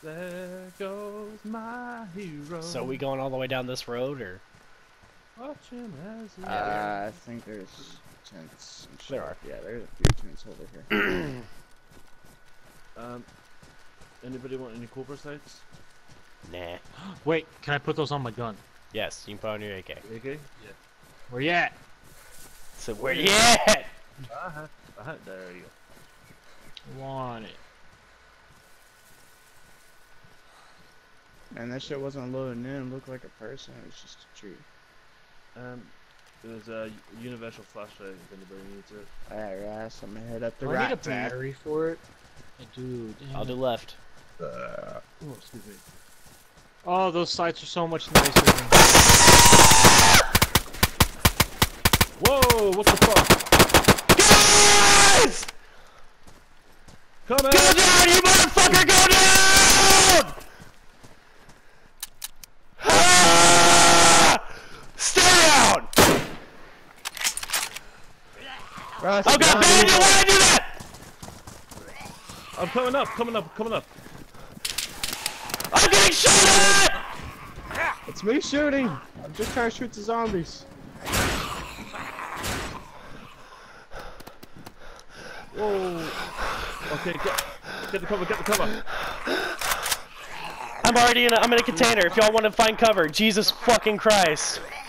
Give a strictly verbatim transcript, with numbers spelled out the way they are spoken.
There goes my hero. So we going all the way down this road, or? Watch him as he Uh, I think there's tents and shit. There are. Yeah, there's a few tents over here. Um, anybody want any Cobra sights? Nah. Wait, can I put those on my gun? Yes, you can put on your A K. A K? Yeah. Where you at? So where you at? Uh-huh. Uh-huh. There you go. Want it. Man, that shit wasn't loading in. It looked like a person. It was just a tree. Um, there's a universal flashlight if anybody needs it. Alright, Ras, I'm gonna head up the Do I right need a battery for it? I do. Damn. I'll do left. Uh, oh, excuse me. Oh, those sights are so much nicer. Than... Whoa! What the fuck? Guys! Come Go in! down, you motherfucker! Go down! Ah! Stay down! Ras, Oh god, man, you wanna do that? I'm coming up, coming up, coming up. I'm getting shot at! it's me shooting! I'm just trying to shoot the zombies. Whoa! Okay, get, get the cover, get the cover. I'm already in a, I'm in a container. If y'all want to find cover, Jesus fucking Christ.